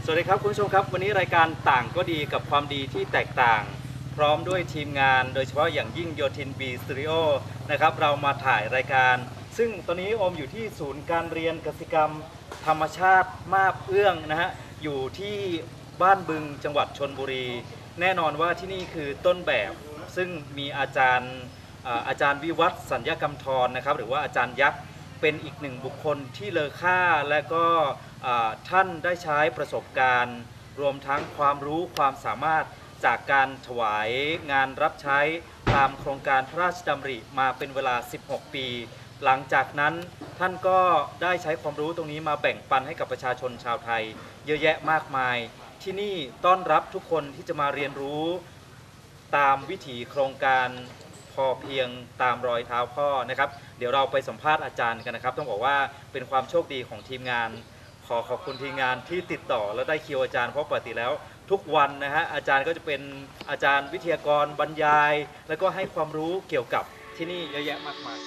สวัสดีครับคุณผู้ชมครับวันนี้รายการต่างก็ดีกับความดีที่แตกต่างพร้อมด้วยทีมงานโดยเฉพาะอย่างยิ่งโยธินบีสตูดิโอนะครับเรามาถ่ายรายการซึ่งตอนนี้โอมอยู่ที่ศูนย์การเรียนกสิกรรมธรรมชาติมาบเอื้องนะฮะอยู่ที่บ้านบึงจังหวัดชลบุรีแน่นอนว่าที่นี่คือต้นแบบซึ่งมีอาจารย์วิวัฒน์สัญญกรรมธรนะครับหรือว่าอาจารย์ยักษ์เป็นอีกหนึ่งบุคคลที่เลอค่าและก็ท่านได้ใช้ประสบการณ์รวมทั้งความรู้ความสามารถจากการถวายงานรับใช้ตามโครงการพระราชดำริมาเป็นเวลา16 ปีหลังจากนั้นท่านก็ได้ใช้ความรู้ตรงนี้มาแบ่งปันให้กับประชาชนชาวไทยเยอะแยะมากมายที่นี่ต้อนรับทุกคนที่จะมาเรียนรู้ตามวิถีโครงการพอเพียงตามรอยเท้าพ่อนะครับเดี๋ยวเราไปสัมภาษณ์อาจารย์กันนะครับต้องบอกว่าเป็นความโชคดีของทีมงานขอขอบคุณทีมงานที่ติดต่อและได้คิวอาจารย์เพราะปกติแล้วทุกวันนะฮะอาจารย์ก็จะเป็นอาจารย์วิทยากรบรรยายแล้วก็ให้ความรู้เกี่ยวกับที่นี่เยอะแยะมากมาย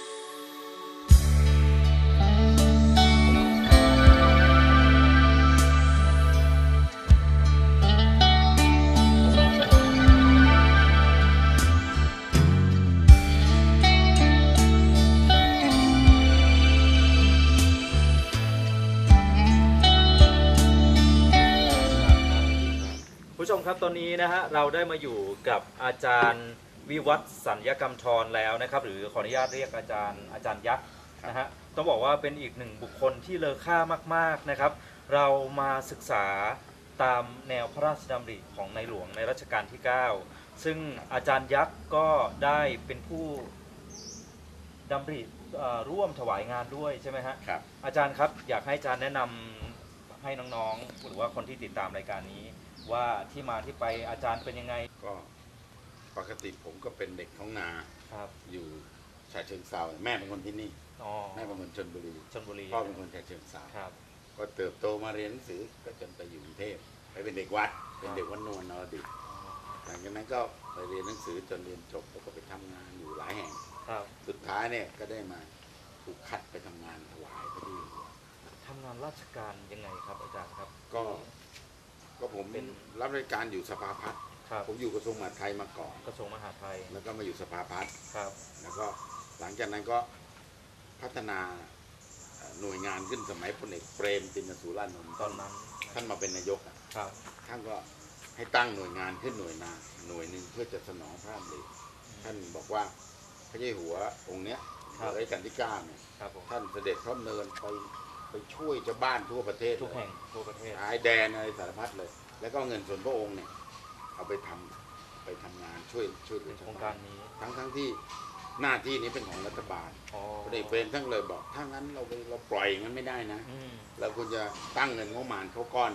ผู้ชมครับตอนนี้นะฮะเราได้มาอยู่กับอาจารย์วิวัฒน์สัญญกรรมธรแล้วนะครับหรือขออนุญาตเรียกอาจารย์ยักษ์นะฮะต้องบอกว่าเป็นอีกหนึ่งบุคคลที่เลอค่ามากๆนะครับเรามาศึกษาตามแนวพระราชดำริของในหลวงในรัชกาลที่ 9ซึ่งอาจารย์ยักษ์ก็ได้เป็นผู้ดำริร่วมถวายงานด้วยใช่ไหมฮะครับอาจารย์ครับอยากให้อาจารย์แนะนำให้น้องๆหรือว่าคนที่ติดตามรายการนี้ว่าที่มาที่ไปอาจารย์เป็นยังไงก็ปกติผมก็เป็นเด็กท้องนาอยู่ฉะเชิงเทราแม่เป็นคนที่นี่แม่เป็นคนชลบุรีพ่อเป็นคนฉะเชิงเทราก็เติบโตมาเรียนหนังสือก็จนไปอยู่กรุงเทพไปเป็นเด็กวัดเป็นเด็กวัดนวลนรดิตหลังจากนั้นก็ไปเรียนหนังสือจนเรียนจบแล้วก็ไปทำงานอยู่หลายแห่งสุดท้ายเนี่ยก็ได้มาถูกคัดไปทำงานถวายพระเจ้าอยู่หัวทำงานราชการยังไงครับอาจารย์ครับก็ผมเป็นรับราชการอยู่สภาพัฒน์ผมอยู่กระทรวงมหาดไทยมาก่อนกระทรวงมหาดไทยแล้วก็มาอยู่สภาพัฒน์แล้วก็หลังจากนั้นก็พัฒนาหน่วยงานขึ้นสมัยพลเอกเปรมติณสูรานนท์ตอนนั้นท่านมาเป็นนายกท่านก็ให้ตั้งหน่วยงานขึ้นหน่วยหนึ่งเพื่อจะสนองพระดำริท่านบอกว่าพระเจ้าอยู่หัวองค์เนี้ยรัชกาลที่ 9เนี่ยท่านเสด็จพระดำเนินไปช่วยชาวบ้านทั่วประเทศทุกแห่งทั่วประเทศหายแดนอะไรสารพัดเลยแล้วก็เงินส่วนพระองค์เนี่ยเอาไปทำงานช่วยโครงการนี้ทั้งที่หน้าที่นี้เป็นของรัฐบาลพลเอกเปรมท่านเลยบอกถ้างั้นเราปล่อยงั้นไม่ได้นะเราควรจะตั้งเงินงบประมาณเขาก้อน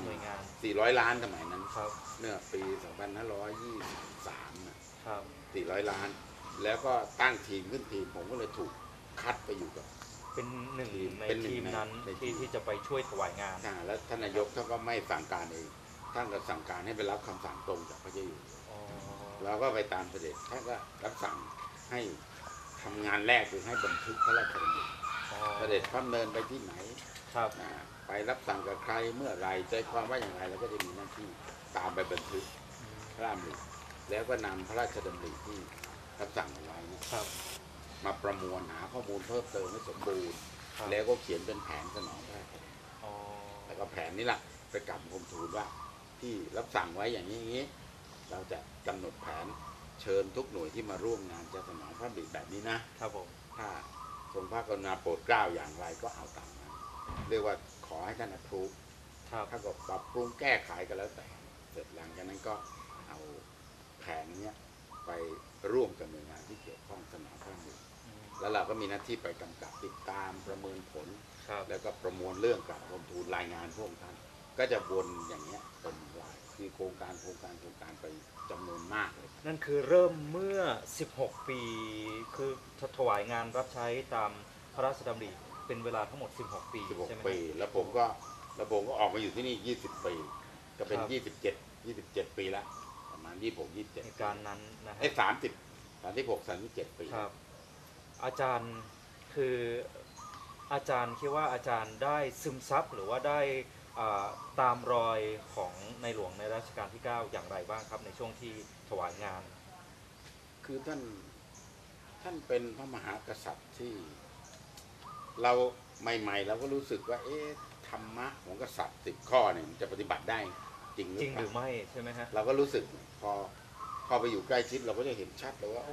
400 ล้านสมัยนั้นเนี่ยปี2523นะ400 ล้านแล้วก็ตั้งทีมขึ้นทีมผมก็เลยถูกคัดไปอยู่กับเป็นหนึ่งในทีมนั้นที่จะไปช่วยถวายงานแล้วท่านนายกท่านก็ไม่สั่งการเองท่านก็สั่งการให้ไปรับคำสั่งตรงจากพระเจ้าอยู่เราก็ไปตามเสด็จท่านก็รับสั่งให้ทำงานแรกคือให้บันทึกพระราชดำริเสด็จพระดำเนินไปที่ไหนไปรับสั่งกับใครเมื่อไรใจความว่าอย่างไรเราก็จะมีหน้าที่ตามไปบันทึกพระราชดำริแล้วก็นำพระราชดำริที่รับสั่งเอาไว้มาประมวลหาข้อมูลเพิ่มเติมให้สมบูรณ์แล้วก็เขียนเป็นแผนสนองพระราชดำริแล้วก็แผนนี้แหละไปกราบบังคมทูลว่าที่รับสั่งไว้อย่างนี้เราจะกำหนดแผนเชิญทุกหน่วยที่มาร่วมงานจะสนองพระดำริแบบนี้นะครับผมถ้าทรงพระกรุณาโปรดเกล้าอย่างไรก็เอาตามนั้นเรียกว่าขอให้ท่านอนุถ้าก็ปรับปรุงแก้ไขก็แล้วแต่เสร็จหลังจากนั้นก็เอาแผนนี้ไปร่วมกับหน่วยงานที่เกี่ยวข้องสนองพระดำริแล้วเราก็มีหน้าที่ไปกำกับติดตามประเมินผลแล้วก็ประมวลเรื่องกับกรมทูลรายงานพวกท่านก็จะวนอย่างเงี้ยเป็นรายคือโครงการไปจำนวนมากเลยนั่นคือเริ่มเมื่อ16 ปีคือถวายงานรับใช้ตามพระราชดำริเป็นเวลาทั้งหมด16 ปีใช่ไหมแล้วผมก็ออกมาอยู่ที่นี่20 ปีก็เป็น27 ปีละประมาณ26-27 ในการนั้นนะฮะ 36-37 ปีครับอาจารย์คืออาจารย์คิดว่าอาจารย์ได้ซึมซับหรือว่าได้ตามรอยของในหลวงในรัชกาลที่ 9 อย่างไรบ้างครับในช่วงที่ถวายงานคือท่านเป็นพระมหากษัตริย์ที่เราใหม่ๆเราก็รู้สึกว่าธรรมะของกษัตริย์10 ข้อเนี่ยมันจะปฏิบัติได้จริงหจรืริอง เปหรืล่าอไม่ใช่ไหมฮะเราก็รู้สึกพอไปอยู่ใกล้ชิดเราก็จะเห็นชัดเลยว่า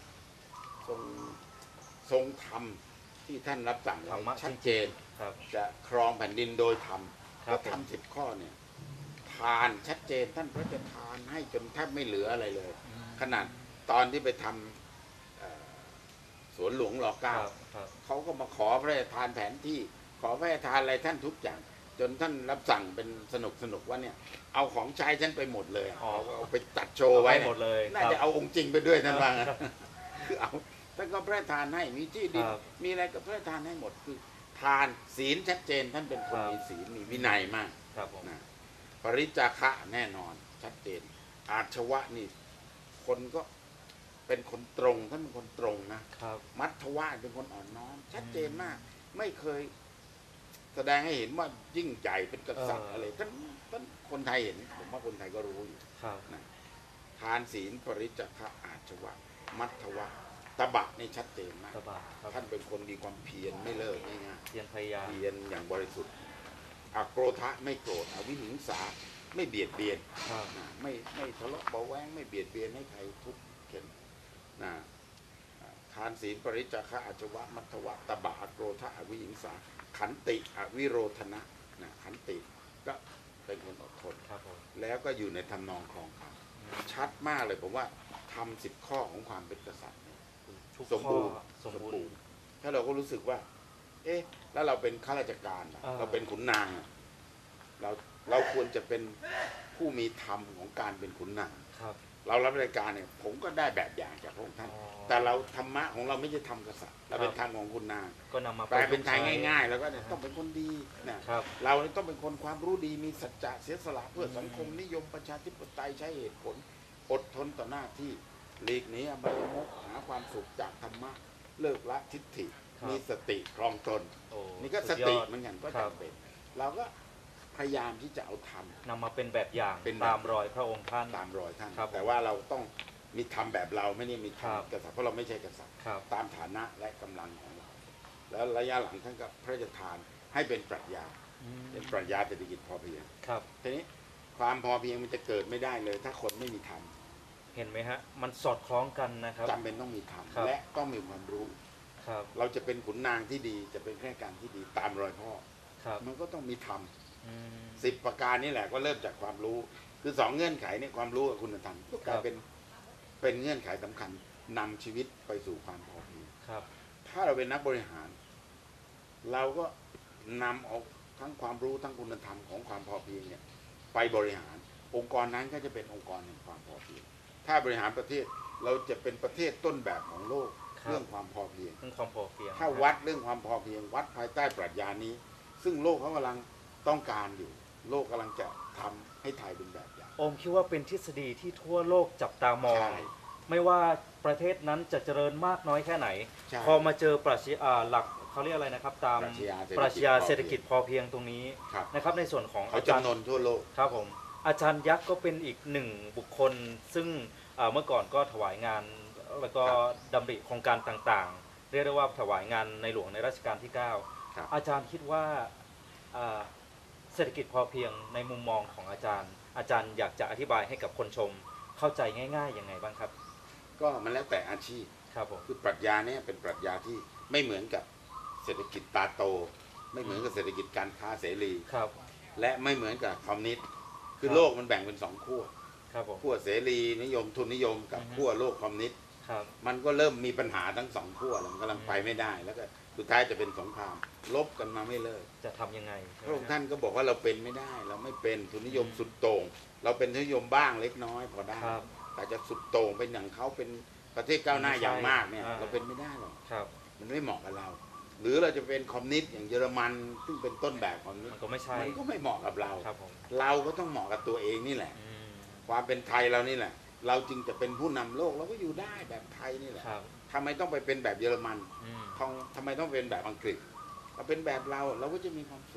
ทรงธรรมที่ท่านรับสั่งธรรมะไว้ชัดเจนครับจะครองแผ่นดินโดยธรรมครับแล้วทำ10 ข้อเนี่ยทานชัดเจนท่านพระจะทานให้จนแทบไม่เหลืออะไรเลย ขนาดตอนที่ไปทำสวนหลวงรค .9 รับครับเขาก็มาขอพระราชทานแผนที่ขอพระราชทานอะไรท่านทุกอย่าง จนท่านรับสั่งเป็นสนุกว่าเนี่ยเอาของใช้ฉันไปหมดเลยอ๋อเอาไปตัดโชว์ไว้หมดเลยน่าจะเอาองค์จริงไปด้วยท่านว่างั้นคือเอาท่านก็พระราชทานให้มีที่ดินครับมีอะไรก็พระราชทานให้หมดคือทานศีลชัดเจนท่านเป็นคนครับมีศีลมีวินัยมากครับผมนะปริจาคะแน่นอนชัดเจน อาชวะนี่คนก็เป็นคนตรงท่านเป็นคนตรงนะครับ มัทวะเป็นคนอ่อนน้อมชัดเจนมาก ไม่เคยแสดงให้เห็นว่ายิ่งใหญ่เป็นกษัตริย์อะไรท่านคนไทยเห็นผมว่าคนไทยก็รู้อยู่ครับนะทานศีลปริจาคะอาชวะมัทวะตบะนี่ชัดเจนมากสบายครับท่านเป็นคนมีความเพียรไม่เลิกง่ายๆเพียรพยายามเพียรอย่างบริสุทธิ์อโกรธะไม่โกรธอวิหิงสาไม่เบียดเบียนครับนะไม่ทะเลาะเบาะแว้งไม่เบียดเบียนให้ใครทุกข์เข็นนะทานศีลปริจาคะอาชวะมัทวะตบะอโกรธะอวิหิงสาขันติอวิโรธนะนะขันติก็เป็นคนอดทนครับผมแล้วก็อยู่ในทำนองคลองธรรมชัดมากเลยผมว่าทำ10 ข้อของความเป็นกษัตริย์เนี่ยทุกสมข้บูอรณ์สมบูรณ์ถ้าเราก็รู้สึกว่า แล้วเราเป็นข้าราชการอะอ่าเราเป็นขุนนางอะเราควรจะเป็นผู้มีธรรมของการเป็นขุนนางครับเรารับราชการเนี่ยผมก็ได้แบบอย่างจากพระองค์ท่านอ๋อแต่เราธรรมะของเราไม่ใช่ธรรมกษัตริย์เราเป็นธรรมของขุนนางก็นำมาแปลเป็นไทยระยุกต์ใช้ง่ายๆ แล้วก็เนี่ยต้องเป็นคนดีนะครับ เราเนี่ยต้องเป็นคนความรู้ดีมีสัจจะเสียสละเพื่อสังคมนิยมประชาธิปไตยใช้เหตุผลอดทนต่อหน้าที่หลีกหนีอบายมุขหาความสุขจากธรรมะเลิกละทิฏฐิครับมีสติครองตนโอ้นี่ก็สสุดยติอดเหมือนกันก็ครับจำเป็นเราก็พยายามที่จะเอาทนำมาเป็นแบบอย่างเป็นแบบตามรอยพระองค์ท่านำตามรอยท่านครับแต่ว่าเราต้องมีทำแบบเราไม่ได้มีครับทำกษัตริย์เพราะเราไม่ใช่กษัตริย์ครับตามฐานะและกำลังของเรา แล้วระยะหลังท่านก็พระราชทานให้เป็นปรัชญาอืมเป็นปรัชญาเศรษฐกิจพอเพียงครับทีนี้ความพอเพียงมันจะเกิดไม่ได้เลย ถ้าคนไม่มีธรรมเห็นไหมฮะ มันสอดคล้องกันนะครับจำเป็นต้องมีธรรมครับและต้องมีความรู้ครับเราจะเป็นขุนนางที่ดีจะเป็นข้าราชการที่ดีตามรอยพ่อครับมันก็ต้องมีธรรมอืม 10 ประการนี่แหละก็เริ่มจากความรู้ คือ2 เงื่อนไขเนี่ยความรู้กับคุณธรรมก็กลายเป็นเงื่อนไขสำคัญนำชีวิตไปสู่ความพอเพียงครับถ้าเราเป็นนักบริหาร เราก็นำเอาทั้งความรู้ทั้งคุณธรรมของความพอเพียงเนี่ยไปบริหาร องค์กรนั้นก็จะเป็นองค์กรแห่งความพอเพียง ถ้าบริหารประเทศเราจะเป็นประเทศต้นแบบของโลกครับเรื่องความพอเพียงเรื่องความพอเพียงถ้าวัดเรื่องความพอเพียง วัดภายใต้ปรัชญานี้ ซึ่งโลกเขากำลังต้องการอยู่ โลกกำลังจะทำให้ไทยเป็นแบบอย่างโอมคิดว่าเป็นทฤษฎีที่ทั่วโลกจับตามองใช่ไม่ว่าประเทศนั้นจะเจริญมากน้อยแค่ไหนใช่พอมาเจอปรัชญาหลักเขาเรียกอะไรนะครับ ตามปรัชญาเศรษฐกิจพอเพียงปรัชญาเศรษฐกิจพอเพียงตรงนี้ครับนะครับ ในส่วนของเขาอาจารย์จำนวนทั่วโลกครับผมอาจารย์ยักษ์ก็เป็นอีกหนึ่งบุคคล ซึ่งเมื่อก่อนก็ถวายงานแล้วก็ครับดำริโครงการต่างๆ เรียกได้ว่าถวายงานในหลวงในรัชกาลที่ครับ 9 อาจารย์คิดว่าอ่าเศรษฐกิจพอเพียงในมุมมองของอาจารย์อยากจะอธิบายให้กับคนชมเข้าใจง่ายๆยังไงบ้างครับก็มันแล้วแต่อาชีพครับผมคือปรัชญาเนี่ยเป็นปรัชญาที่ไม่เหมือนกับเศรษฐกิจตาโต ไม่เหมือนกับเศรษฐกิจการค้าเสรีครับและไม่เหมือนกับคอมมิวนิสต์คือครับโลกมันแบ่งเป็น2 ขั้วครับผมขั้วเสรีนิยมทุนนิยมกับอือฮึขั้วโลกคอมมิวนิสต์ครับมันก็เริ่มมีปัญหาทั้ง2 ขั้วแล้วมันกำลังไปไม่ได้ แล้วก็สุดท้ายจะเป็นสงครามลบกันมาไม่เลิกจะทำยังไงใช่พไหมระองค์ฮะท่านก็บอกว่าเราเป็นไม่ได้ เราไม่เป็นทุนนิยมสุดโต่งเราเป็นทุนนิยมบ้างเล็กน้อยพอได้ครับแต่จะสุดโต่งเป็นอย่างเขาเป็นประเทศก้าวหน้าอย่างมากเนี่ยอ่าเราเป็นไม่ได้หรอกครับมันไม่เหมาะกับเรา หรือเราจะเป็นคอมมิวนิสต์อย่างเยอรมันซึ่งเป็นต้นแบบคอมมิวนิสมันต์ก็ไม่ใช่มันก็ไม่เหมาะกับเราครับผมเราก็ต้องเหมาะกับตัวเองนี่แหละอืมความเป็นไทยเรานี่แหละ เราจึงจะเป็นผู้นำโลกเราก็อยู่ได้แบบไทยนี่แหละครับทำไมต้องไปเป็นแบบเยอรมันอืมทำไมต้องเป็นแบบอังกฤษเราเป็นแบบเราก็จะมีความสุข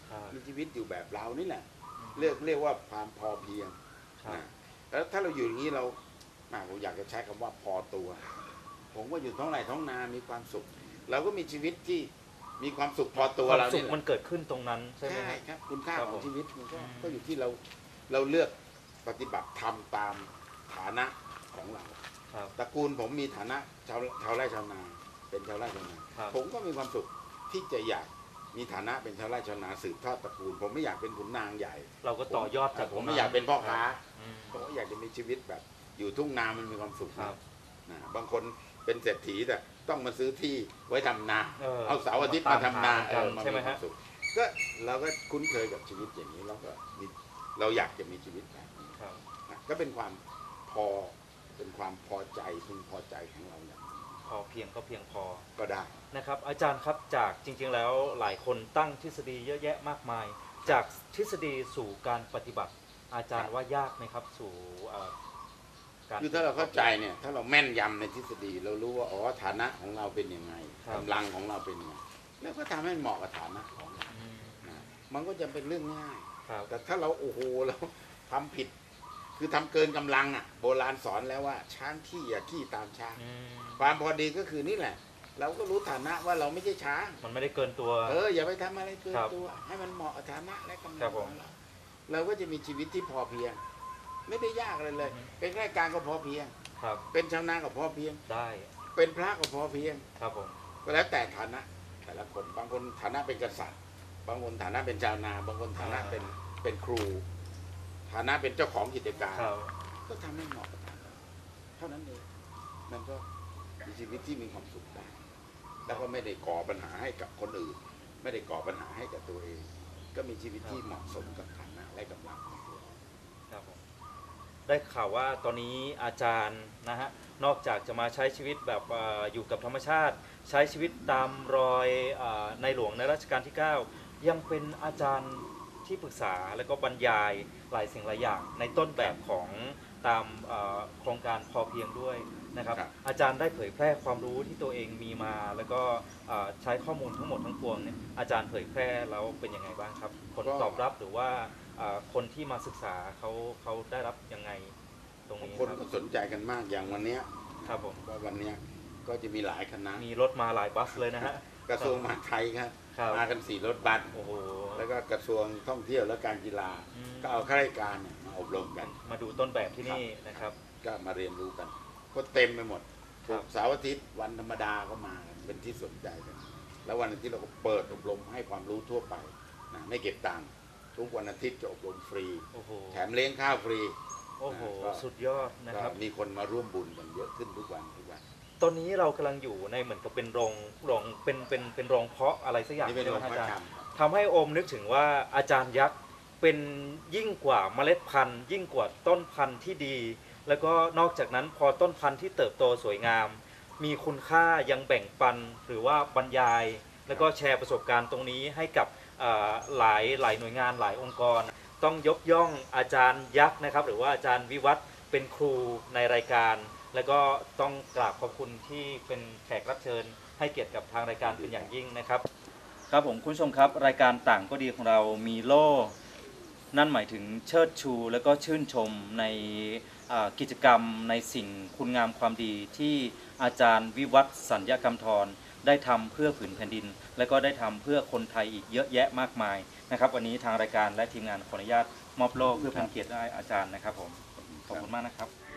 ครับมีชีวิตอยู่แบบเรานี่แหละเรียกว่าความพอเพียงครับนะแล้วถ้าเราอยู่อย่างนี้เราผมอยากจะใช้คำว่าพอตัว ผมก็อยู่ท้องไร่ท้องนามีความสุข เราก็มีชีวิตที่มีความสุขพอตัวความเราสุขเนี่ยมันเกิดขึ้นตรงนั้นใช่ไหมใช่ครับครับคุณค่าครับขผองมชีวิตมันก็อืมก็อยู่ที่เราเลือกปฏิบัติธรรมตามฐานะของเราครับตระกูลผมมีฐานะชาวไร่ชาวนาเป็นชาวไร่ชาวนาครับผมก็มีความสุขที่จะอยากมีฐานะเป็นชาวไร่ชาวนาสืบทอดตระกูล ผมไม่อยากเป็นขุนนางใหญ่เราก็ต่อยอดจากผมไม่อยากเป็นพ่อค้าอืมผมก็อยากจะมีชีวิตแบบ อยู่ทุ่งนามันมีความสุขครับนะบางคนเป็นเศรษฐีแต่ต้องมาซื้อที่ไว้ทำนาเอาเสาร์อาทิตย์มาทำนาใช่ไหมควาฮะมสุขก็เราก็คุ้นเคยกับชีวิตอย่างนี้เราก็มีเราอยากจะมีชีวิตแบบนี้ครับนะก็เป็นความพอเป็นความพอใจพึงพอใจของเราอย่างนี้พอเพียงก็เพียงพอก็ได้นะครับอาจารย์ครับจากจริงๆแล้วหลายคนตั้งทฤษฎีเยอะแยะมากมาย จากทฤษฎีสู่การปฏิบัติ อาจารย์ว่ายากไหมครับสู่การคือถ้าเราเข้าใจเนี่ยถ้าเราแม่นยำในทฤษฎีเรารู้ว่าอ๋อฐานะของเราเป็นยังไงครับกำลังของเราเป็นยังไงแล้วก็ทำให้เหมาะกับฐานะของเราอืมนะมันก็จะเป็นเรื่องง่ายครับแต่ถ้าเราโอ้โหเราทำผิด คือทำเกินกำลังอ่ะโบราณสอนแล้วว่าช้างขี้อย่าขี้ตามช้างอืมความพอดีก็คือนี่แหละ เราก็รู้ฐานะว่าเราไม่ใช่ช้างมันไม่ได้เกินตัวอย่าไปทำอะไรเกินครับตัว ให้มันเหมาะกับฐานะและกำครัลับงผขมองเราเราก็จะมีชีวิตที่พอเพียง ไม่ได้ยากอะไรเลยอือฮึเป็นข้าราชการก็พอเพียงครับเป็นชาวนาก็พอเพียงได้เป็นพระก็พอเพียงครับผมก็แล้วแต่ฐานะ แต่ละคนบางคนฐานะเป็นกษัตริย์ บางคนฐานะเป็นชาวนา บางคนฐานะเป็นครู ฐานะเป็นเจ้าของกิจการครับก็ทำให้เหมาะกับฐานะเท่านั้นเองมันก็มีชีวิตที่มีความสุขได้ แล้วก็ไม่ได้ก่อปัญหาให้กับคนอื่น ไม่ได้ก่อปัญหาให้กับตัวเอง ก็มีชีวิตที่เหมาะสมกับฐานะและกำลังของตัวครับผมได้ข่าวว่าตอนนี้อาจารย์นะฮะนอกจากจะมาใช้ชีวิตแบบอยู่กับธรรมชาติ ใช้ชีวิตตามรอยในหลวงในรัชกาลที่ 9 ยังเป็นอาจารย์ที่ปรึกษาและก็บรรยายหลายสิ่งหลายอย่างในต้นแบบของตามโครงการพอเพียงด้วยนะครับครับอาจารย์ได้เผยแพร่ความรู้ที่ตัวเองมีมา แล้วก็ใช้ข้อมูลทั้งหมดทั้งปวงเนี่ยอาจารย์เผยแพร่แล้วเป็นยังไงบ้างครับผลตอบรับหรือว่าคนที่มาศึกษาเขาได้รับยังไงตรงนี้คนคก็รับสนใจกันมากอย่างวันเนี้ยครับผมว่าวันเนี้ยก็จะมีหลายคณะมีรถมาหลายบัสเลยนะฮะกระทรวงมหาดไทยครับครับมากัน4 รถบัสโอ้โหแล้วก็กระทรวงท่องเที่ยวและการกีฬาอืมก็เอาข้าราชการเนี่ยมาอบรมกันมาดูต้นแบบที่นี่นะครับก็มาเรียนรู้กัน ก็เต็มไปหมดครับเสาร์อาทิตย์วันธรรมดาก็มากันเป็นที่สนใจกัน แล้ววันอาทิตย์เราก็เปิดอบรมให้ความรู้ทั่วไปนะไม่เก็บตังค์ทุกวันอาทิตย์จะอบรมฟรีโอ้โหแถมเลี้ยงข้าวฟรีโอ้โหก็สุดยอดนะครับก็มีคนมาร่วมบุญกันเยอะขึ้นทุกวันทุกวันตอนนี้เรากำลังอยู่ในเหมือนกับเป็นโรงเป็นโรงเพาะอะไรสักอย่างนี่เป็นใช่โรไหมงพอาระจารกรรย์มครับทำให้โอมนึกถึงว่าอาจารย์ยักษ์เป็นยิ่งกว่าเมล็ดพันธุ์ ยิ่งกว่าต้นพันธุ์ที่ดี แล้วก็นอกจากนั้นพอต้นพันธุ์ที่เติบโตสวยงาม มีคุณค่ายังแบ่งปันหรือว่าบรรยาย แล้วก็แชร์ประสบการณ์ตรงนี้ให้กับหลายหน่วยงานหลายองค์กร ต้องยกย่องอาจารย์ยักษ์นะครับหรือว่าอาจารย์วิวัฒน์เป็นครูในรายการ แล้วก็ต้องกราบขอบคุณที่เป็นแขกรับเชิญ ให้เกียรติกับทางรายการเป็นอย่างยิ่งนะครับ ครับผมคุณผู้ชมครับรายการต่างก็ดีของเรามีโล่นั่นหมายถึงเชิดชูและก็ชื่นชมในกิจกรรมในสิ่งคุณงามความดีที่อาจารย์วิวัฒน์สัญญกรรมธรได้ทำเพื่อผืนแผ่นดิน และก็ได้ทำเพื่อคนไทยอีกเยอะแยะมากมายนะครับวันนี้ทางรายการและทีมงานขออนุญาตมอบโล่เพื่อเป็นเกียรติได้อาจารย์นะครับผมขอบคุณมากนะครับ